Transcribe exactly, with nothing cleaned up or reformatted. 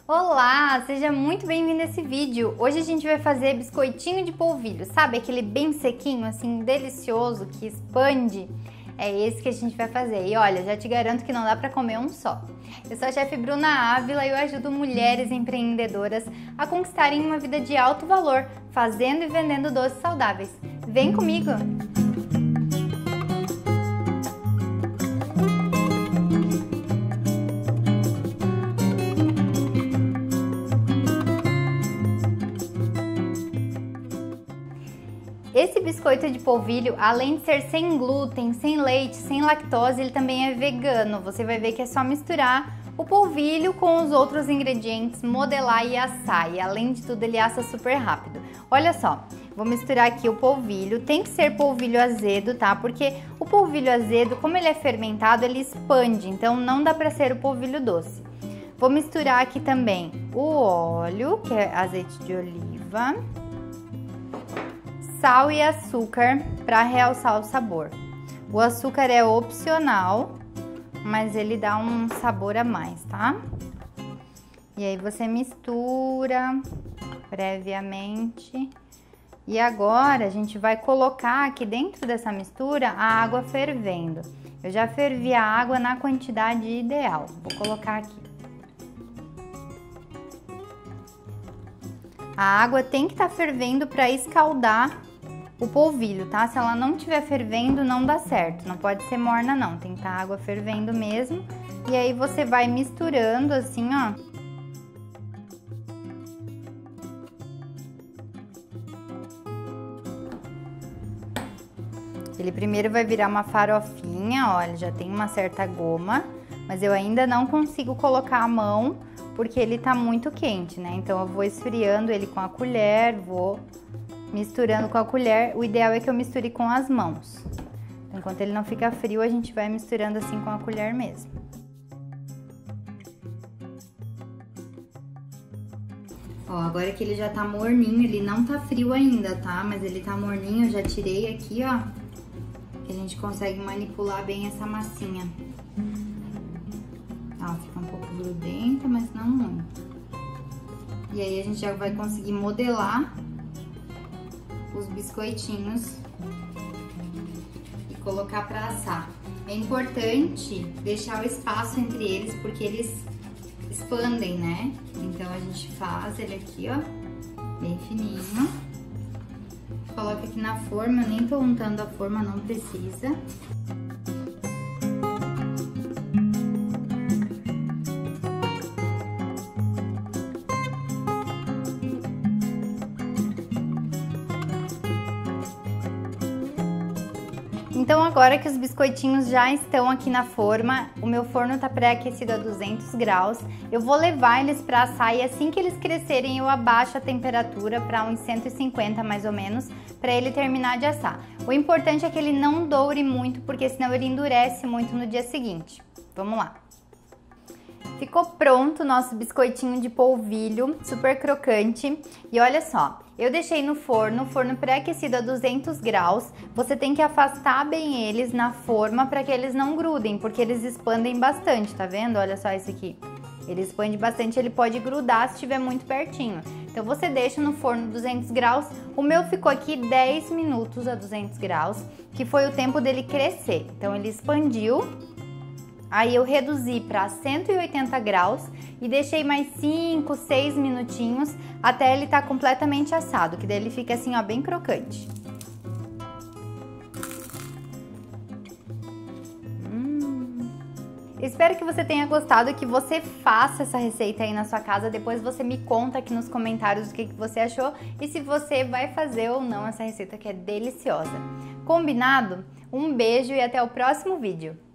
Olá, seja muito bem-vindo a esse vídeo. Hoje a gente vai fazer biscoitinho de polvilho, sabe? Aquele bem sequinho, assim, delicioso, que expande. É esse que a gente vai fazer. E olha, já te garanto que não dá pra comer um só. Eu sou a chefe Bruna Ávila e eu ajudo mulheres empreendedoras a conquistarem uma vida de alto valor, fazendo e vendendo doces saudáveis. Vem comigo! Esse biscoito de polvilho, além de ser sem glúten, sem leite, sem lactose, ele também é vegano. Você vai ver que é só misturar o polvilho com os outros ingredientes, modelar e assar. E além de tudo, ele assa super rápido. Olha só, vou misturar aqui o polvilho. Tem que ser polvilho azedo, tá? Porque o polvilho azedo, como ele é fermentado, ele expande. Então, não dá pra ser o polvilho doce. Vou misturar aqui também o óleo, que é azeite de oliva, sal e açúcar para realçar o sabor. O açúcar é opcional, mas ele dá um sabor a mais, tá? E aí você mistura previamente. E agora a gente vai colocar aqui dentro dessa mistura a água fervendo. Eu já fervi a água na quantidade ideal. Vou colocar aqui. A água tem que estar fervendo para escaldar o polvilho, tá? Se ela não estiver fervendo, não dá certo. Não pode ser morna, não. Tem que estar água fervendo mesmo. E aí você vai misturando assim, ó. Ele primeiro vai virar uma farofinha, olha, já tem uma certa goma. Mas eu ainda não consigo colocar a mão, porque ele tá muito quente, né? Então eu vou esfriando ele com a colher, vou misturando com a colher. O ideal é que eu misture com as mãos. Enquanto ele não fica frio, a gente vai misturando assim com a colher mesmo. Ó, agora que ele já tá morninho, ele não tá frio ainda, tá? Mas ele tá morninho, eu já tirei aqui, ó. Que a gente consegue manipular bem essa massinha. Ó, fica um pouco grudenta, mas não muito. E aí a gente já vai conseguir modelar os biscoitinhos e colocar para assar. É importante deixar o espaço entre eles, porque eles expandem, né? Então a gente faz ele aqui, ó, bem fininho. Coloca aqui na forma, eu nem tô untando a forma, não precisa. Então agora que os biscoitinhos já estão aqui na forma, o meu forno tá pré-aquecido a duzentos graus, eu vou levar eles para assar e assim que eles crescerem eu abaixo a temperatura para uns cento e cinquenta mais ou menos, para ele terminar de assar. O importante é que ele não doure muito, porque senão ele endurece muito no dia seguinte. Vamos lá. Ficou pronto o nosso biscoitinho de polvilho, super crocante. E olha só, eu deixei no forno, forno pré-aquecido a duzentos graus. Você tem que afastar bem eles na forma para que eles não grudem, porque eles expandem bastante, tá vendo? Olha só esse aqui. Ele expande bastante, ele pode grudar se estiver muito pertinho. Então você deixa no forno duzentos graus. O meu ficou aqui dez minutos a duzentos graus, que foi o tempo dele crescer. Então ele expandiu. Aí eu reduzi para cento e oitenta graus e deixei mais cinco, seis minutinhos até ele estar completamente assado, que daí ele fica assim, ó, bem crocante. Hum. Espero que você tenha gostado e que você faça essa receita aí na sua casa. Depois você me conta aqui nos comentários o que que você achou e se você vai fazer ou não essa receita que é deliciosa. Combinado? Um beijo e até o próximo vídeo.